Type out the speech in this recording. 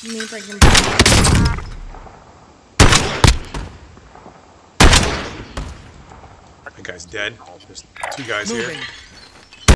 me breaking down. That guy's dead. There's two guys here.